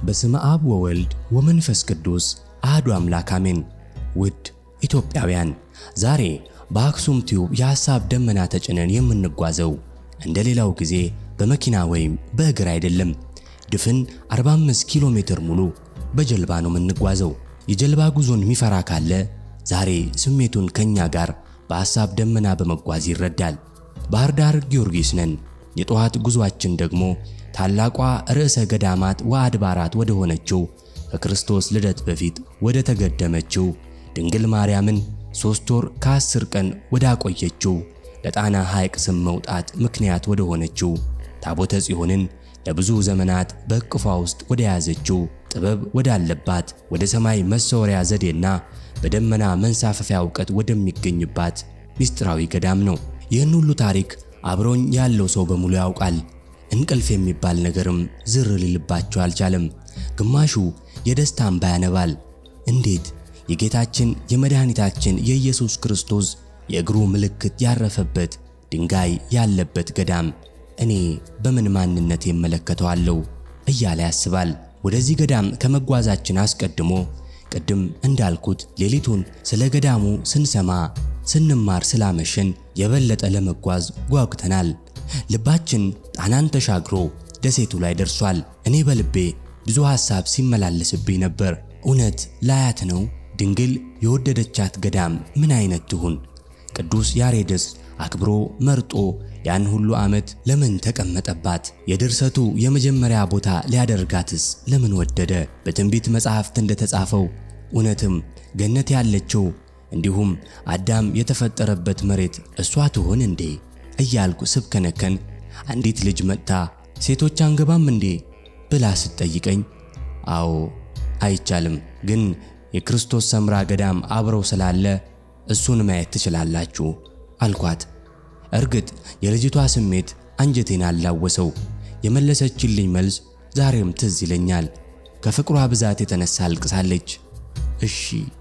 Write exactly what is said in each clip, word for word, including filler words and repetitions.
በስመ አብ ወወልድ ወመንፈስ ቅዱስ አሐዱ አምላክ አሜን። ውድ ኢትዮጵያውያን ዛሬ በአክሱም ቲዩብ የሐሳብ ደመና ተጭነን የምንጓዘው እንደሌላው ጊዜ በመኪና ወይም በእግር አይደለም። ድፍን አርባ አምስት ኪሎ ሜትር ሙሉ በጀልባ ነው የምንጓዘው። የጀልባ ጉዞን የሚፈራ ካለ ዛሬ ስሜቱን ከኛ ጋር በሐሳብ ደመና በመጓዝ ይረዳል። ባህር ዳር ጊዮርጊስ ነን። የጧት ጉዟችን ደግሞ ታላቋ ርዕሰ ገዳማት ወአድባራት ወደ ሆነችው ከክርስቶስ ልደት በፊት ወደ ተገደመችው ድንግል ማርያምን ሶስት ወር ከአስር ቀን ወደ አቆየችው ለጣና ሐይቅ ስም መውጣት ምክንያት ወደ ሆነችው ታቦተ ጽዮንን ለብዙ ዘመናት በቅፏ ውስጥ ወደ ያዘችው ጥበብ ወዳለባት ወደ ሰማይ መሰወሪያ ዘዴና በደመና መንሳፈፊያ ዕውቀት ወደሚገኝባት ምስጢራዊ ገዳም ነው። ይህን ሁሉ ታሪክ አብሮኝ ያለው ሰው በሙሉ ያውቃል። እንቅልፍ የሚባል ነገርም ዝር ሊልባቸው አልቻለም። ግማሹ የደስታ እንባ ያነባል። እንዴት የጌታችን የመድኃኒታችን የኢየሱስ ክርስቶስ የእግሩ ምልክት ያረፈበት ድንጋይ ያለበት ገዳም እኔ በምን ማንነት እመለከተዋለሁ እያለ ያስባል። ወደዚህ ገዳም ከመጓዛችን አስቀድሞ ቅድም እንዳልኩት ሌሊቱን ስለ ገዳሙ ስንሰማ ስንማር ስላመሸን የበለጠ ለመጓዝ ጓጉተናል። ልባችን ጣናን ተሻግሮ ደሴቱ ላይ ደርሷል። እኔ በልቤ ብዙ ሐሳብ ሲመላለስብኝ ነበር። እውነት ላያት ነው? ድንግል የወደደቻት ገዳም ምን አይነት ትሁን? ቅዱስ ያሬድስ አክብሮ መርጦ ያን ሁሉ ዓመት ለምን ተቀመጠባት? የድርሰቱ የመጀመሪያ ቦታ ሊያደርጋትስ ለምን ወደደ? በትንቢት መጽሐፍት እንደተጻፈው እውነትም ገነት ያለችው እንዲሁም አዳም የተፈጠረበት መሬት እሷ ትሆን እንዴ እያልኩ ስብከነከን አንዲት ልጅ መጣ ሴቶች አንገባም እንዴ ብላ ስትጠይቀኝ አዎ አይቻልም፣ ግን የክርስቶስ ሰምራ ገዳም አብረው ስላለ እሱን ማየት ትችላላችሁ አልኳት። እርግጥ የልጅቷ ስሜት አንጀቴን አላወሰው። የመለሰችልኝ መልስ ዛሬም ትዝ ይለኛል። ከፍቅሯ ብዛት የተነሳ አልቅሳለች። እሺ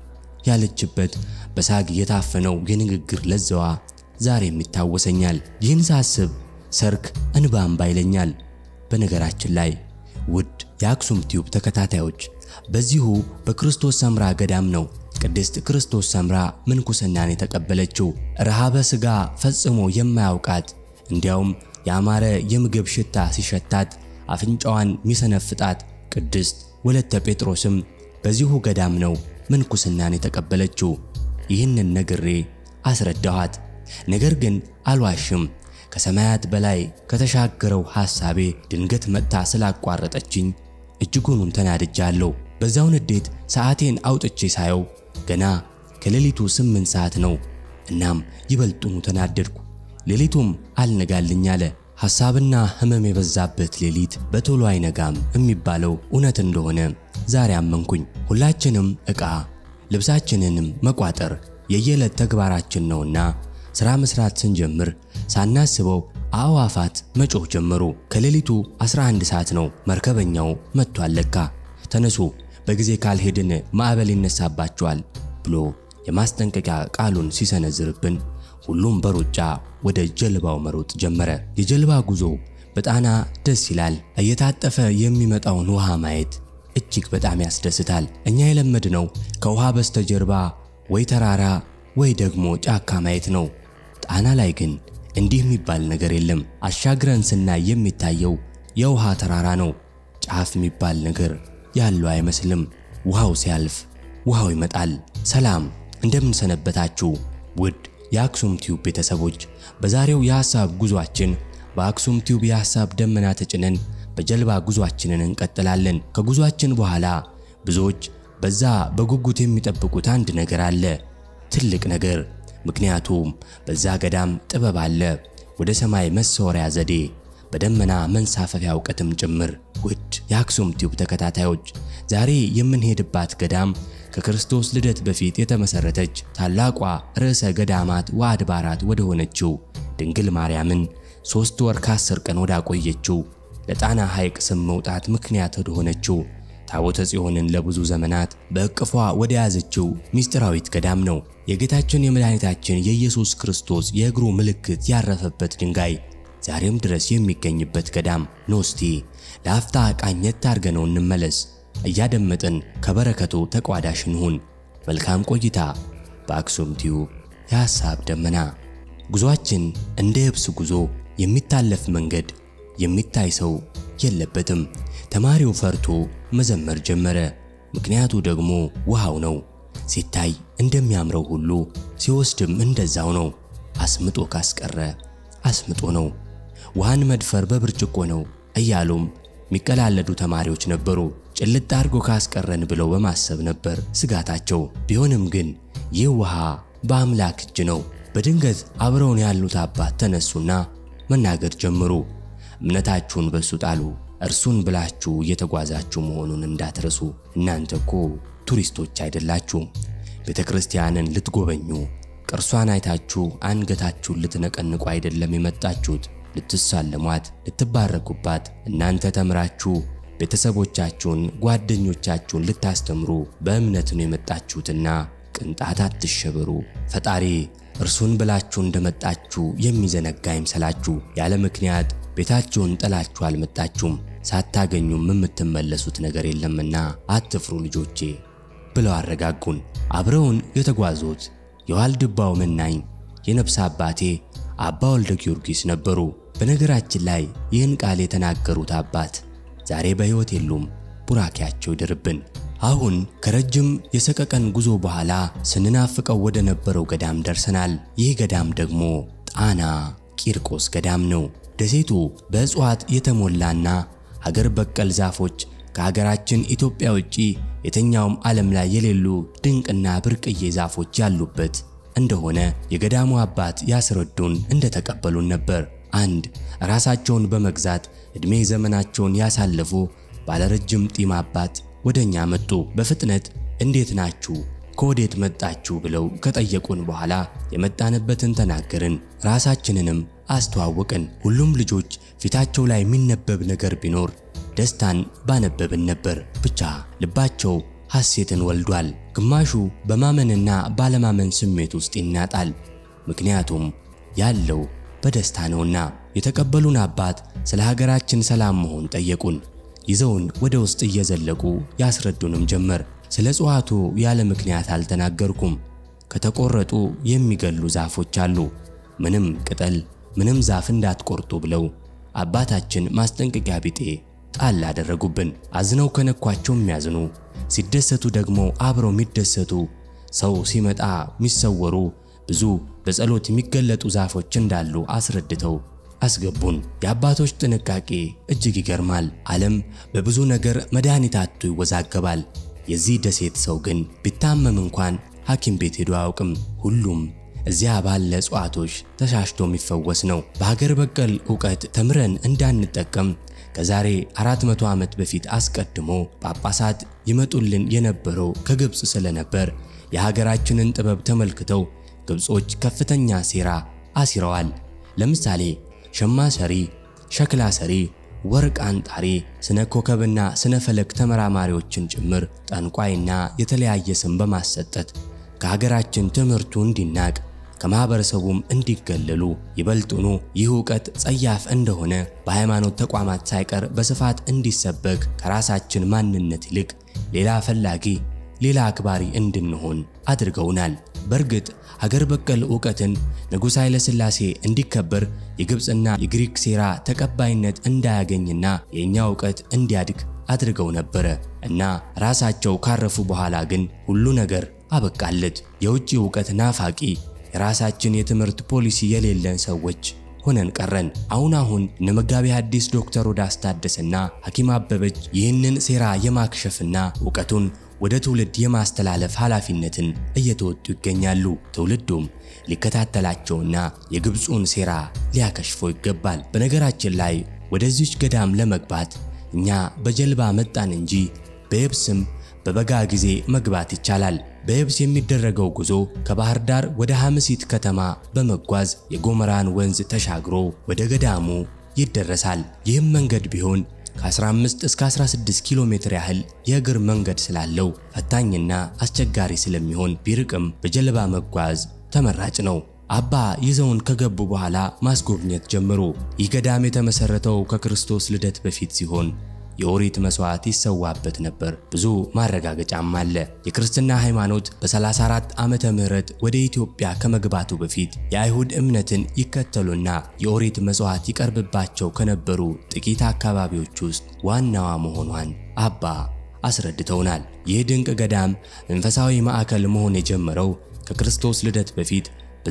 ያለችበት በሳግ የታፈነው የንግግር ለዛዋ ዛሬም ይታወሰኛል። ይህን ሳስብ ሰርክ እንባም ባይለኛል። በነገራችን ላይ ውድ የአክሱም ቲዩብ ተከታታዮች በዚሁ በክርስቶስ ሰምራ ገዳም ነው ቅድስት ክርስቶስ ሰምራ ምንኩስናን የተቀበለችው። ረሃበ ሥጋ ፈጽሞ የማያውቃት እንዲያውም ያማረ የምግብ ሽታ ሲሸታት አፍንጫዋን ሚሰነፍጣት ቅድስት ወለተ ጴጥሮስም በዚሁ ገዳም ነው ምንኩስናን የተቀበለችው። ይህንን ነግሬ አስረዳኋት። ነገር ግን አልዋሽም። ከሰማያት በላይ ከተሻገረው ሐሳቤ ድንገት መጥታ ስላቋረጠችኝ እጅጉን ተናድጃለሁ። በዛው ንዴት ሰዓቴን አውጥቼ ሳየው ገና ከሌሊቱ ስምንት ሰዓት ነው። እናም ይበልጡኑ ተናደድኩ። ሌሊቱም አልነጋልኝ አለ። ሐሳብና ህመም የበዛበት ሌሊት በቶሎ አይነጋም የሚባለው እውነት እንደሆነ ዛሬ አመንኩኝ። ሁላችንም ዕቃ ልብሳችንንም መቋጠር የየዕለት ተግባራችን ነውና ሥራ መስራት ስንጀምር ሳናስበው አዋፋት መጮህ ጀመሩ። ከሌሊቱ አስራ አንድ ሰዓት ነው። መርከበኛው መጥቷል ለካ። ተነሱ፣ በጊዜ ካልሄድን ማዕበል ይነሳባችኋል ብሎ የማስጠንቀቂያ ቃሉን ሲሰነዝርብን ሁሉም በሩጫ ወደ ጀልባው መሮጥ ጀመረ። የጀልባ ጉዞ በጣና ደስ ይላል። እየታጠፈ የሚመጣውን ውሃ ማየት እጅግ በጣም ያስደስታል። እኛ የለመድነው ከውሃ በስተጀርባ ወይ ተራራ ወይ ደግሞ ጫካ ማየት ነው። ጣና ላይ ግን እንዲህ የሚባል ነገር የለም። አሻግረን ስናይ የሚታየው የውሃ ተራራ ነው። ጫፍ የሚባል ነገር ያለው አይመስልም። ውሃው ሲያልፍ ውሃው ይመጣል። ሰላም እንደምን ሰነበታችሁ ውድ የአክሱም ቲዩብ ቤተሰቦች። በዛሬው የሐሳብ ጉዟችን በአክሱም ቲዩብ የሐሳብ ደመና ተጭነን በጀልባ ጉዟችንን እንቀጥላለን። ከጉዟችን በኋላ ብዙዎች በዛ በጉጉት የሚጠብቁት አንድ ነገር አለ፣ ትልቅ ነገር። ምክንያቱም በዛ ገዳም ጥበብ አለ፣ ወደ ሰማይ መሰወሪያ ዘዴ፣ በደመና መንሳፈፊያ ዕውቀትም ጭምር። ውድ የአክሱም ቲዩብ ተከታታዮች ዛሬ የምንሄድባት ገዳም ከክርስቶስ ልደት በፊት የተመሰረተች ታላቋ ርዕሰ ገዳማት ወአድባራት ወደ ሆነችው ድንግል ማርያምን ሶስት ወር ከአስር ቀን ወደ አቆየችው ለጣና ሐይቅ ስም መውጣት ምክንያት ወደ ሆነችው ታቦተ ጽዮንን ለብዙ ዘመናት በእቅፏ ወደ ያዘችው ምስጢራዊት ገዳም ነው። የጌታችን የመድኃኒታችን የኢየሱስ ክርስቶስ የእግሩ ምልክት ያረፈበት ድንጋይ ዛሬም ድረስ የሚገኝበት ገዳም ነው። እስቲ ለአፍታ ቃኘት አድርገነው እንመለስ። እያደመጥን ከበረከቱ ተቋዳሽ እንሁን። መልካም ቆይታ በአክሱም ቲዩብ የሐሳብ ደመና። ጉዟችን እንደ የብስ ጉዞ የሚታለፍ መንገድ የሚታይ ሰው የለበትም። ተማሪው ፈርቶ መዘመር ጀመረ። ምክንያቱ ደግሞ ውሃው ነው። ሲታይ እንደሚያምረው ሁሉ ሲወስድም እንደዛው ነው። አስምጦ ካስቀረ አስምጦ ነው። ውሃን መድፈር በብርጭቆ ነው እያሉም ሚቀላለዱ ተማሪዎች ነበሩ። ጭልጥ አርጎ ካስቀረን ብለው በማሰብ ነበር ስጋታቸው። ቢሆንም ግን ይህ ውሃ በአምላክ እጅ ነው። በድንገት አብረውን ያሉት አባት ተነሱና መናገር ጀመሩ። እምነታችሁን በሱ ጣሉ፣ እርሱን ብላችሁ እየተጓዛችሁ መሆኑን እንዳትረሱ። እናንተ እኮ ቱሪስቶች አይደላችሁም። ቤተክርስቲያንን ልትጎበኙ ቅርሷን አይታችሁ አንገታችሁን ልትነቀንቁ አይደለም የመጣችሁት፣ ልትሳለሟት፣ ልትባረኩባት። እናንተ ተምራችሁ ቤተሰቦቻችሁን ጓደኞቻችሁን ልታስተምሩ በእምነት ነው የመጣችሁትና ቅንጣት አትሸበሩ። ፈጣሪ እርሱን ብላችሁ እንደመጣችሁ የሚዘነጋ ይምሰላችሁ። ያለ ምክንያት ቤታችሁን ጥላችሁ አልመጣችሁም። ሳታገኙም የምትመለሱት ነገር የለምና አትፍሩ ልጆቼ ብለው አረጋጉን። አብረውን የተጓዙት የዋልድባው መናኝ የነፍስ አባቴ አባ ወልደ ጊዮርጊስ ነበሩ። በነገራችን ላይ ይህን ቃል የተናገሩት አባት ዛሬ በሕይወት የሉም። ቡራኪያቸው ይደርብን። አሁን ከረጅም የሰቀቀን ጉዞ በኋላ ስንናፍቀው ወደ ነበረው ገዳም ደርሰናል። ይህ ገዳም ደግሞ ጣና ቂርቆስ ገዳም ነው። ደሴቱ በእጽዋት የተሞላና ሀገር በቀል ዛፎች ከሀገራችን ኢትዮጵያ ውጪ የትኛውም ዓለም ላይ የሌሉ ድንቅና ብርቅዬ ዛፎች ያሉበት እንደሆነ የገዳሙ አባት ያስረዱን እንደተቀበሉን ነበር። አንድ ራሳቸውን በመግዛት እድሜ ዘመናቸውን ያሳለፉ ባለረጅም ጢም አባት ወደኛ መጡ። በፍጥነት እንዴት ናችሁ ከወዴት መጣችሁ ብለው ከጠየቁን በኋላ የመጣንበትን ተናገርን። ራሳችንንም አስተዋወቅን። ሁሉም ልጆች ፊታቸው ላይ የሚነበብ ነገር ቢኖር ደስታን ባነበብን ነበር። ብቻ ልባቸው ሐሴትን ወልዷል። ግማሹ በማመንና ባለማመን ስሜት ውስጥ ይናጣል። ምክንያቱም ያለው በደስታ ነውና። የተቀበሉን አባት ስለ ሀገራችን ሰላም መሆን ጠየቁን። ይዘውን ወደ ውስጥ እየዘለቁ ያስረዱንም ጀመር። ስለ ጽዋቱ ያለ ምክንያት አልተናገርኩም። ከተቆረጡ የሚገሉ ዛፎች አሉ። ምንም ቅጠል ምንም ዛፍ እንዳትቆርጡ ብለው አባታችን ማስጠንቀቂያ ቢጤ ጣል አደረጉብን። አዝነው ከነኳቸው የሚያዝኑ፣ ሲደሰቱ ደግሞ አብረው የሚደሰቱ፣ ሰው ሲመጣ የሚሰወሩ ብዙ በጸሎት የሚገለጡ ዛፎች እንዳሉ አስረድተው አስገቡን። የአባቶች ጥንቃቄ እጅግ ይገርማል። ዓለም በብዙ ነገር መድኃኒት አጥቶ ይወዛገባል። የዚህ ደሴት ሰው ግን ቢታመም እንኳን ሐኪም ቤት ሄዶ አያውቅም። ሁሉም እዚያ ባለ እጽዋቶች ተሻሽቶ የሚፈወስ ነው። በሀገር በቀል ዕውቀት ተምረን እንዳንጠቀም ከዛሬ አራት መቶ ዓመት በፊት አስቀድሞ ጳጳሳት ይመጡልን የነበረው ከግብጽ ስለነበር የሀገራችንን ጥበብ ተመልክተው ግብጾች ከፍተኛ ሴራ አሲረዋል። ለምሳሌ ሸማ ሰሪ፣ ሸክላ ሰሪ፣ ወርቅ አንጣሪ፣ ስነ ኮከብና ስነ ፈለክ ተመራማሪዎችን ጭምር ጠንቋይና የተለያየ ስም በማሰጠት ከሀገራችን ትምህርቱ እንዲናቅ ከማህበረሰቡም እንዲገለሉ ይበልጡኑ ይህ ዕውቀት ጸያፍ እንደሆነ በሃይማኖት ተቋማት ሳይቀር በስፋት እንዲሰበክ ከራሳችን ማንነት ይልቅ ሌላ ፈላጊ ሌላ አክባሪ እንድንሆን አድርገውናል። በርግጥ ሀገር በቀል ዕውቀትን ንጉሥ ኃይለ ሥላሴ እንዲከበር የግብጽና የግሪክ ሴራ ተቀባይነት እንዳያገኝና የኛ ዕውቀት እንዲያድግ አድርገው ነበር እና ራሳቸው ካረፉ በኋላ ግን ሁሉ ነገር አበቃለት። የውጪ ዕውቀት ናፋቂ የራሳችን የትምህርት ፖሊሲ የሌለን ሰዎች ሆነን ቀረን። አሁን አሁን ነመጋቢ ሐዲስ ዶክተር ወዳስ ታደሰና ሐኪም አበበች ይህንን ሴራ የማክሸፍና ዕውቀቱን ወደ ትውልድ የማስተላለፍ ኃላፊነትን እየተወጡ ይገኛሉ። ትውልዱም ሊከታተላቸውና የግብጹን ሴራ ሊያከሽፈው ይገባል። በነገራችን ላይ ወደዚች ገዳም ለመግባት እኛ በጀልባ መጣን እንጂ በየብስም በበጋ ጊዜ መግባት ይቻላል። በየብስ የሚደረገው ጉዞ ከባህር ዳር ወደ ሐምሲት ከተማ በመጓዝ የጎመራን ወንዝ ተሻግሮ ወደ ገዳሙ ይደረሳል። ይህም መንገድ ቢሆን ከ15 እስከ 16 ኪሎ ሜትር ያህል የእግር መንገድ ስላለው ፈታኝና አስቸጋሪ ስለሚሆን ቢርቅም በጀልባ መጓዝ ተመራጭ ነው። አባ ይዘውን ከገቡ በኋላ ማስጎብኘት ጀመሩ። ይህ ገዳም የተመሰረተው ከክርስቶስ ልደት በፊት ሲሆን የኦሪት መስዋዕት ይሰዋበት ነበር። ብዙ ማረጋገጫም አለ። የክርስትና ሃይማኖት በ34 ዓመተ ምህረት ወደ ኢትዮጵያ ከመግባቱ በፊት የአይሁድ እምነትን ይከተሉና የኦሪት መስዋዕት ይቀርብባቸው ከነበሩ ጥቂት አካባቢዎች ውስጥ ዋናዋ መሆኗን አባ አስረድተውናል። ይህ ድንቅ ገዳም መንፈሳዊ ማዕከል መሆን የጀመረው ከክርስቶስ ልደት በፊት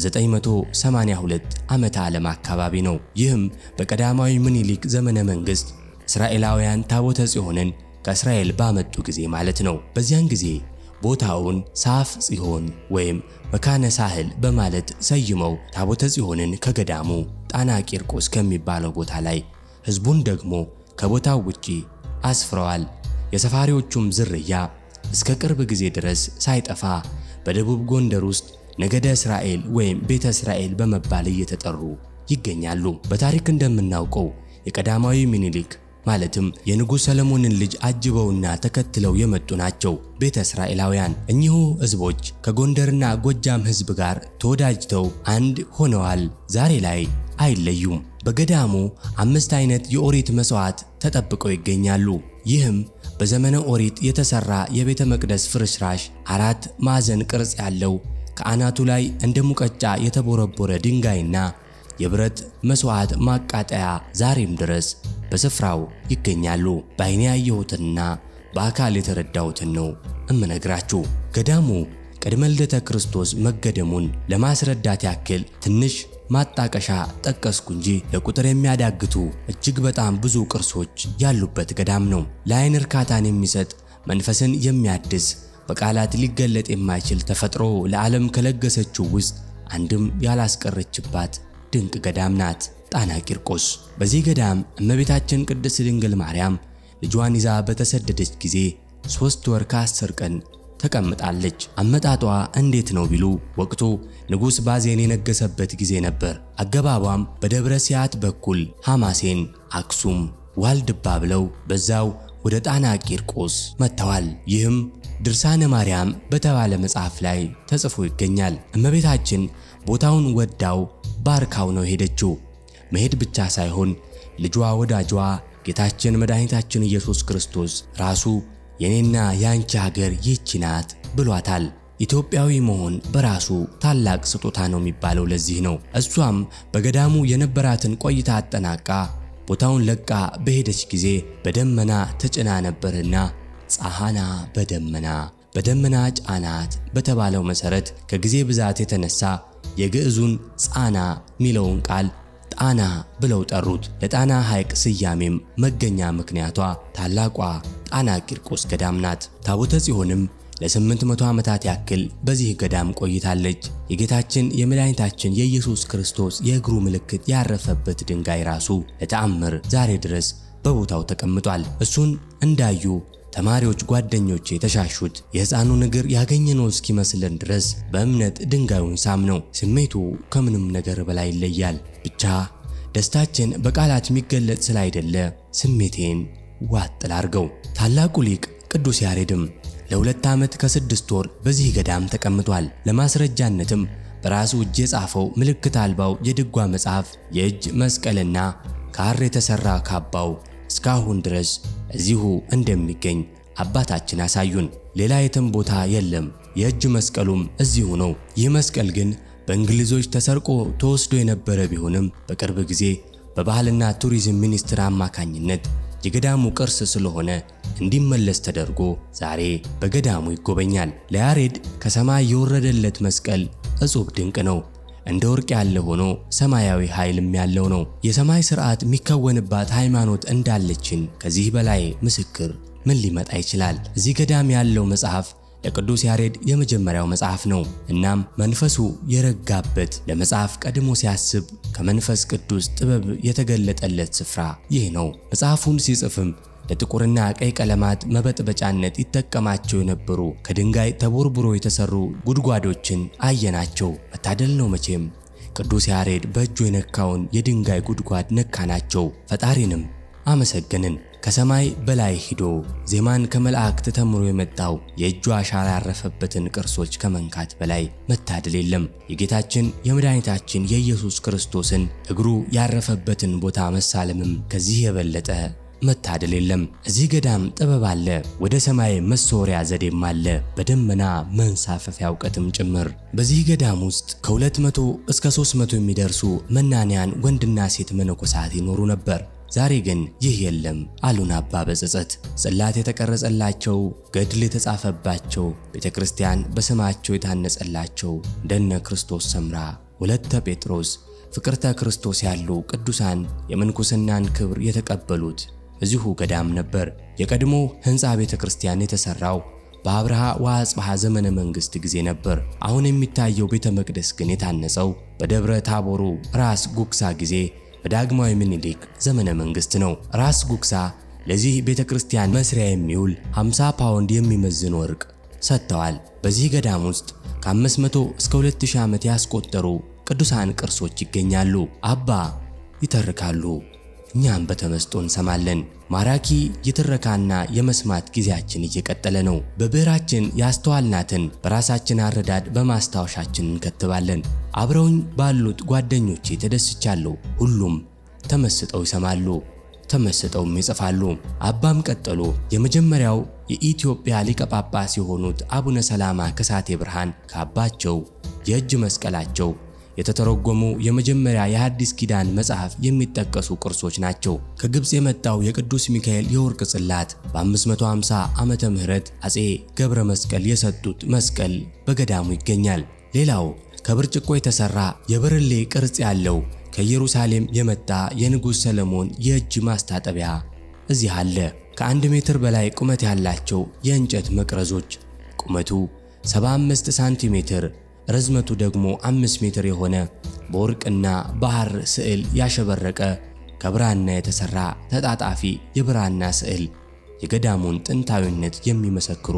በ982 ዓመተ ዓለም አካባቢ ነው። ይህም በቀዳማዊ ምኒልክ ዘመነ መንግስት እስራኤላውያን ታቦተ ጽዮንን ከእስራኤል ባመጡ ጊዜ ማለት ነው። በዚያን ጊዜ ቦታውን ሳፍ ጽዮን ወይም መካነ ሳህል በማለት ሰይመው ታቦተ ጽዮንን ከገዳሙ ጣና ቂርቆስ ከሚባለው ቦታ ላይ ህዝቡን ደግሞ ከቦታው ውጪ አስፍረዋል። የሰፋሪዎቹም ዝርያ እስከ ቅርብ ጊዜ ድረስ ሳይጠፋ በደቡብ ጎንደር ውስጥ ነገደ እስራኤል ወይም ቤተ እስራኤል በመባል እየተጠሩ ይገኛሉ። በታሪክ እንደምናውቀው የቀዳማዊ ምኒልክ ማለትም የንጉሥ ሰለሞንን ልጅ አጅበውና ተከትለው የመጡ ናቸው ቤተ እስራኤላውያን። እኚሁ ህዝቦች ከጎንደርና ጎጃም ህዝብ ጋር ተወዳጅተው አንድ ሆነዋል። ዛሬ ላይ አይለዩም። በገዳሙ አምስት አይነት የኦሪት መስዋዕት ተጠብቀው ይገኛሉ። ይህም በዘመነ ኦሪት የተሰራ የቤተ መቅደስ ፍርስራሽ አራት ማዕዘን ቅርጽ ያለው ከአናቱ ላይ እንደ ሙቀጫ የተቦረቦረ ድንጋይና የብረት መስዋዕት ማቃጠያ ዛሬም ድረስ በስፍራው ይገኛሉ። በአይኔ ያየሁትና በአካል የተረዳሁትን ነው እምነግራችሁ። ገዳሙ ቅድመ ልደተ ክርስቶስ መገደሙን ለማስረዳት ያክል ትንሽ ማጣቀሻ ጠቀስኩ እንጂ ለቁጥር የሚያዳግቱ እጅግ በጣም ብዙ ቅርሶች ያሉበት ገዳም ነው። ለአይን እርካታን የሚሰጥ መንፈስን የሚያድስ በቃላት ሊገለጥ የማይችል ተፈጥሮ ለዓለም ከለገሰችው ውስጥ አንድም ያላስቀረችባት ድንቅ ገዳም ናት ጣና ቂርቆስ። በዚህ ገዳም እመቤታችን ቅድስት ድንግል ማርያም ልጇን ይዛ በተሰደደች ጊዜ ሶስት ወር ከአስር ቀን ተቀምጣለች። አመጣጧ እንዴት ነው ቢሉ ወቅቱ ንጉስ ባዜን የነገሰበት ጊዜ ነበር። አገባቧም በደብረ ሲያት በኩል ሐማሴን፣ አክሱም፣ ዋልድባ ብለው በዛው ወደ ጣና ቂርቆስ መጥተዋል። ይህም ድርሳነ ማርያም በተባለ መጽሐፍ ላይ ተጽፎ ይገኛል። እመቤታችን ቦታውን ወዳው ባርካው ነው ሄደችው። መሄድ ብቻ ሳይሆን ልጇ ወዳጇ ጌታችን መድኃኒታችን ኢየሱስ ክርስቶስ ራሱ የኔና ያንቺ ሀገር ይህች ናት ብሏታል። ኢትዮጵያዊ መሆን በራሱ ታላቅ ስጦታ ነው የሚባለው ለዚህ ነው። እሷም በገዳሙ የነበራትን ቆይታ አጠናቃ ቦታውን ለቃ በሄደች ጊዜ በደመና ተጭና ነበርና ጻሃና በደመና በደመና ጫናት በተባለው መሰረት ከጊዜ ብዛት የተነሳ የግዕዙን ጻና ሚለውን ቃል ጣና ብለው ጠሩት። ለጣና ሐይቅ ስያሜም መገኛ ምክንያቷ ታላቋ ጣና ቂርቆስ ገዳም ናት። ታቦተ ጽዮንም ለስምንት መቶ ዓመታት ያክል በዚህ ገዳም ቆይታለች። የጌታችን የመድኃኒታችን የኢየሱስ ክርስቶስ የእግሩ ምልክት ያረፈበት ድንጋይ ራሱ ለተአምር ዛሬ ድረስ በቦታው ተቀምጧል። እሱን እንዳዩ ተማሪዎች ጓደኞቼ ተሻሹት። የሕፃኑን እግር ያገኘነው እስኪመስለን ድረስ በእምነት ድንጋዩን ሳምነው። ስሜቱ ከምንም ነገር በላይ ይለያል። ብቻ ደስታችን በቃላት የሚገለጽ ስላይደለ ስሜቴን ዋጥ ላርገው። ታላቁ ሊቅ ቅዱስ ያሬድም ለሁለት ዓመት ከስድስት ወር በዚህ ገዳም ተቀምጧል። ለማስረጃነትም በራሱ እጅ የጻፈው ምልክት አልባው የድጓ መጽሐፍ የእጅ መስቀልና ካር የተሰራ ካባው እስካሁን ድረስ እዚሁ እንደሚገኝ አባታችን አሳዩን። ሌላ የትም ቦታ የለም። የእጅ መስቀሉም እዚሁ ነው። ይህ መስቀል ግን በእንግሊዞች ተሰርቆ ተወስዶ የነበረ ቢሆንም በቅርብ ጊዜ በባህልና ቱሪዝም ሚኒስቴር አማካኝነት የገዳሙ ቅርስ ስለሆነ እንዲመለስ ተደርጎ ዛሬ በገዳሙ ይጎበኛል። ለያሬድ ከሰማይ የወረደለት መስቀል እጹብ ድንቅ ነው። እንደ ወርቅ ያለ ሆኖ ሰማያዊ ኃይልም ያለው ነው። የሰማይ ሥርዓት የሚከወንባት ሃይማኖት እንዳለችን ከዚህ በላይ ምስክር ምን ሊመጣ ይችላል? እዚህ ገዳም ያለው መጽሐፍ ለቅዱስ ያሬድ የመጀመሪያው መጽሐፍ ነው። እናም መንፈሱ የረጋበት ለመጽሐፍ ቀድሞ ሲያስብ ከመንፈስ ቅዱስ ጥበብ የተገለጠለት ስፍራ ይህ ነው። መጽሐፉን ሲጽፍም ለጥቁርና ቀይ ቀለማት መበጥበጫነት ይተከማቸው የነበሩ ከድንጋይ ተቦርብሮ የተሰሩ ጉድጓዶችን አየናቸው። መታደል ነው መቼም። ቅዱስ ያሬድ በእጁ የነካውን የድንጋይ ጉድጓድ ነካናቸው። ፈጣሪንም አመሰገንን። ከሰማይ በላይ ሂዶ ዜማን ከመላእክት ተምሮ የመጣው የእጁ አሻራ ያረፈበትን ቅርሶች ከመንካት በላይ መታደል የለም። የጌታችን የመድኃኒታችን የኢየሱስ ክርስቶስን እግሩ ያረፈበትን ቦታ መሳለምም ከዚህ የበለጠ መታደል የለም። እዚህ ገዳም ጥበብ አለ፣ ወደ ሰማይ መሶሪያ ዘዴም አለ፣ በደመና መንሳፈፊያ ዕውቀትም ጭምር። በዚህ ገዳም ውስጥ ከሁለት መቶ እስከ ሶስት መቶ የሚደርሱ መናንያን ወንድና ሴት መነኮሳት ይኖሩ ነበር። ዛሬ ግን ይህ የለም አሉን አባ በጸጸት። ጽላት የተቀረጸላቸው፣ ገድል የተጻፈባቸው፣ ቤተክርስቲያን በስማቸው የታነጸላቸው እንደነ ክርስቶስ ሰምራ፣ ወለተ ጴጥሮስ፣ ፍቅርተ ክርስቶስ ያሉ ቅዱሳን የምንኩስናን ክብር የተቀበሉት እዚሁ ገዳም ነበር። የቀድሞ ሕንጻ ቤተክርስቲያን የተሰራው በአብርሃ ወአጽብሃ ዘመነ መንግስት ጊዜ ነበር። አሁን የሚታየው ቤተ መቅደስ ግን የታነጸው በደብረ ታቦሩ ራስ ጉክሳ ጊዜ በዳግማዊ ምኒልክ ዘመነ መንግስት ነው። ራስ ጉክሳ ለዚህ ቤተክርስቲያን መስሪያ የሚውል ሃምሳ ፓውንድ የሚመዝን ወርቅ ሰጥተዋል። በዚህ ገዳም ውስጥ ከአምስት መቶ እስከ ሁለት ሺህ ዓመት ያስቆጠሩ ቅዱሳን ቅርሶች ይገኛሉ። አባ ይተርካሉ፣ እኛም በተመስጦ እንሰማለን። ማራኪ የትረካና የመስማት ጊዜያችን እየቀጠለ ነው። በብዕራችን ያስተዋልናትን በራሳችን አረዳድ በማስታወሻችን እንከትባለን። አብረውኝ ባሉት ጓደኞቼ ተደስቻለሁ። ሁሉም ተመስጠው ይሰማሉ፣ ተመስጠውም ይጽፋሉ። አባም ቀጠሉ። የመጀመሪያው የኢትዮጵያ ሊቀ ጳጳስ የሆኑት አቡነ ሰላማ ከሳቴ ብርሃን ከአባቸው የእጅ መስቀላቸው የተተረጎሙ የመጀመሪያ የሐዲስ ኪዳን መጽሐፍ የሚጠቀሱ ቅርሶች ናቸው። ከግብጽ የመጣው የቅዱስ ሚካኤል የወርቅ ጽላት በ550 ዓመተ ምህረት አጼ ገብረ መስቀል የሰጡት መስቀል በገዳሙ ይገኛል። ሌላው ከብርጭቆ የተሰራ የብርሌ ቅርጽ ያለው ከኢየሩሳሌም የመጣ የንጉሥ ሰለሞን የእጅ ማስታጠቢያ እዚህ አለ። ከአንድ ሜትር በላይ ቁመት ያላቸው የእንጨት መቅረዞች ቁመቱ ሰባ አምስት ሳንቲሜትር ርዝመቱ ደግሞ አምስት ሜትር የሆነ በወርቅና ባህር ስዕል ያሸበረቀ ከብራና የተሰራ ተጣጣፊ የብራና ስዕል የገዳሙን ጥንታዊነት የሚመሰክሩ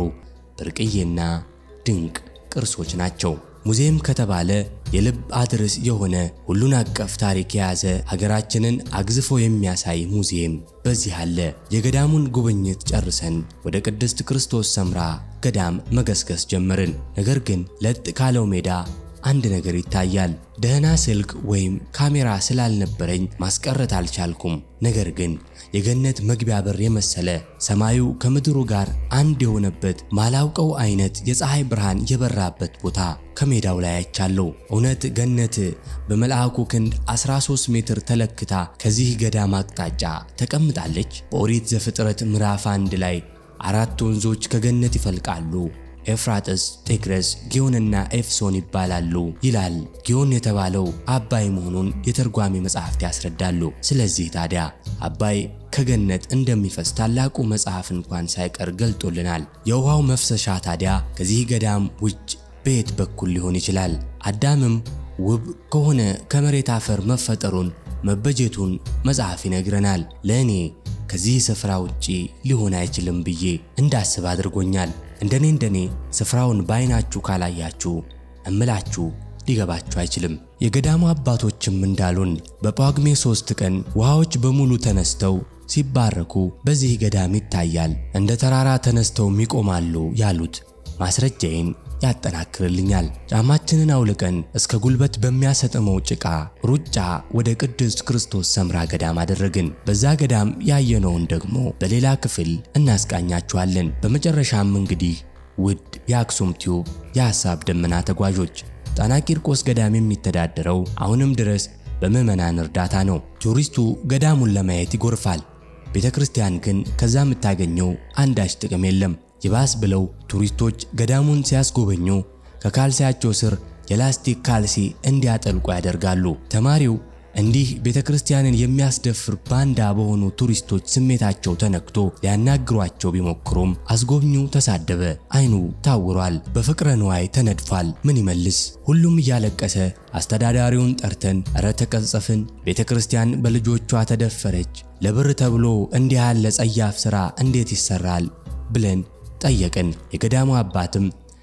ብርቅዬና ድንቅ ቅርሶች ናቸው። ሙዚየም ከተባለ የልብ አድርስ የሆነ ሁሉን አቀፍ ታሪክ የያዘ ሀገራችንን አግዝፎ የሚያሳይ ሙዚየም በዚህ አለ። የገዳሙን ጉብኝት ጨርሰን ወደ ቅድስት ክርስቶስ ሰምራ ገዳም መገስገስ ጀመርን። ነገር ግን ለጥ ካለው ሜዳ አንድ ነገር ይታያል። ደህና ስልክ ወይም ካሜራ ስላልነበረኝ ማስቀረት አልቻልኩም። ነገር ግን የገነት መግቢያ በር የመሰለ ሰማዩ ከምድሩ ጋር አንድ የሆነበት ማላውቀው አይነት የፀሐይ ብርሃን የበራበት ቦታ ከሜዳው ላይ አይቻለሁ። እውነት ገነት በመልአኩ ክንድ አስራ ሶስት ሜትር ተለክታ ከዚህ ገዳም አቅጣጫ ተቀምጣለች። በኦሪት ዘፍጥረት ምዕራፍ አንድ ላይ አራት ወንዞች ከገነት ይፈልቃሉ፣ ኤፍራጥስ፣ ጤግረስ፣ ጊዮንና ኤፍሶን ይባላሉ ይላል። ጊዮን የተባለው አባይ መሆኑን የተርጓሚ መጽሐፍት ያስረዳሉ። ስለዚህ ታዲያ አባይ ከገነት እንደሚፈስ ታላቁ መጽሐፍ እንኳን ሳይቀር ገልጦልናል። የውሃው መፍሰሻ ታዲያ ከዚህ ገዳም ውጭ በየት በኩል ሊሆን ይችላል? አዳምም ውብ ከሆነ ከመሬት አፈር መፈጠሩን መበጀቱን መጽሐፍ ይነግረናል። ለእኔ ከዚህ ስፍራ ውጪ ሊሆን አይችልም ብዬ እንዳስብ አድርጎኛል። እንደኔ እንደኔ ስፍራውን ባይናችሁ ካላያችሁ እምላችሁ ሊገባችሁ አይችልም። የገዳሙ አባቶችም እንዳሉን በጳጉሜ ሶስት ቀን ውሃዎች በሙሉ ተነስተው ሲባረኩ በዚህ ገዳም ይታያል። እንደ ተራራ ተነስተው ይቆማሉ ያሉት ማስረጃዬን ያጠናክርልኛል። ጫማችንን አውልቀን እስከ ጉልበት በሚያሰጥመው ጭቃ ሩጫ ወደ ቅድስት ክርስቶስ ሰምራ ገዳም አደረግን። በዛ ገዳም ያየነውን ደግሞ በሌላ ክፍል እናስቃኛችኋለን። በመጨረሻም እንግዲህ ውድ የአክሱም ቲዩብ የሐሳብ ደመና ተጓዦች ጣና ቂርቆስ ገዳም የሚተዳደረው አሁንም ድረስ በምዕመናን እርዳታ ነው። ቱሪስቱ ገዳሙን ለማየት ይጎርፋል። ቤተክርስቲያን ግን ከዛ የምታገኘው አንዳች ጥቅም የለም። ይባስ ብለው ቱሪስቶች ገዳሙን ሲያስጎበኙ ከካልሲያቸው ስር የላስቲክ ካልሲ እንዲያጠልቁ ያደርጋሉ። ተማሪው እንዲህ ቤተክርስቲያንን የሚያስደፍር ባንዳ በሆኑ ቱሪስቶች ስሜታቸው ተነክቶ ሊያናግሯቸው ቢሞክሩም አስጎብኚው ተሳደበ፣ አይኑ ታውሯል፣ በፍቅረ ንዋይ ተነድፏል። ምን ይመልስ? ሁሉም እያለቀሰ አስተዳዳሪውን ጠርተን እረ ተቀጸፍን፣ ቤተክርስቲያን በልጆቿ ተደፈረች፣ ለብር ተብሎ እንዲህ ያለ ጸያፍ ሥራ እንዴት ይሰራል ብለን ጠየቅን። የገዳሙ አባትም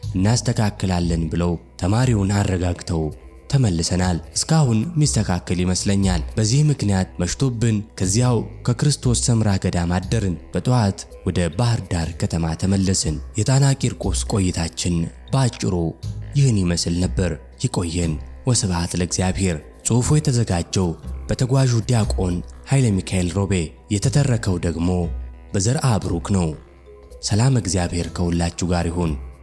እናስተካክላለን ብለው ተማሪውን አረጋግተው ተመልሰናል። እስካሁን ሚስተካከል ይመስለኛል። በዚህ ምክንያት መሽቶብን ከዚያው ከክርስቶስ ሰምራ ገዳም አደርን። በጠዋት ወደ ባህር ዳር ከተማ ተመለስን። የጣና ቂርቆስ ቆይታችን ባጭሩ ይህን ይመስል ነበር። ይቆየን። ወስብሐት ለእግዚአብሔር። ጽሑፉ የተዘጋጀው በተጓዡ ዲያቆን ኃይለ ሚካኤል ሮቤ የተተረከው ደግሞ በዘርአ ብሩክ ነው። ሰላም እግዚአብሔር ከሁላችሁ ጋር ይሁን።